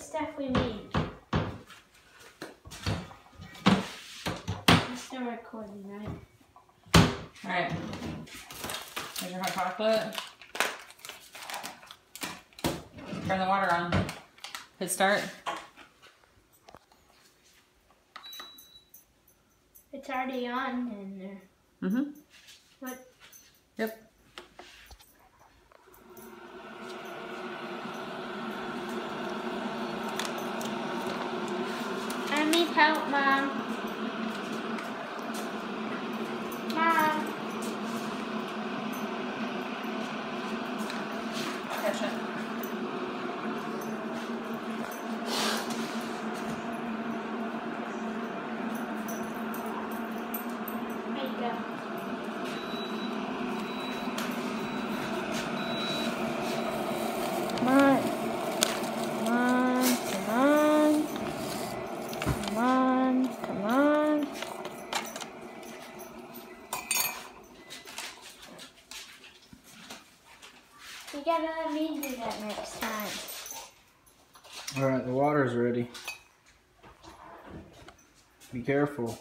stuff we made. We're still recording, right? Alright. Here's your hot chocolate. Turn the water on. Hit start. It's already on in there. Mm-hmm. What? Yep. I need help, Mom. Mom. Catch it. There you go. Come on. Come on. Come on. Come on. Come on. You gotta let me do that next time. Alright, the water's ready. Be careful.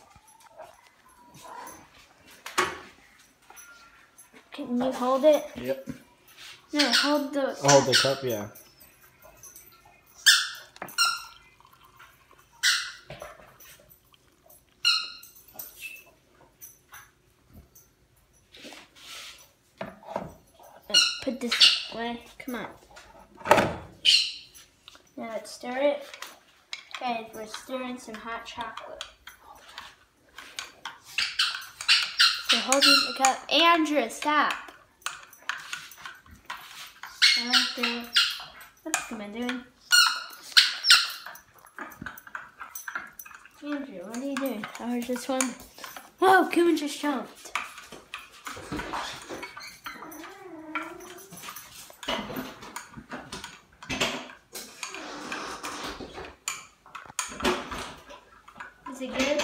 Can you hold it? Yep. No, hold the... Oh, the cup, yeah. Put this away. Come on. Now let's stir it. Okay, we're stirring some hot chocolate. So holding the cup. Andrew, stop. Okay. What's am I doing? Andrew, what are you doing? I was just wondering. Whoa, Kuman just jumped. Is it good?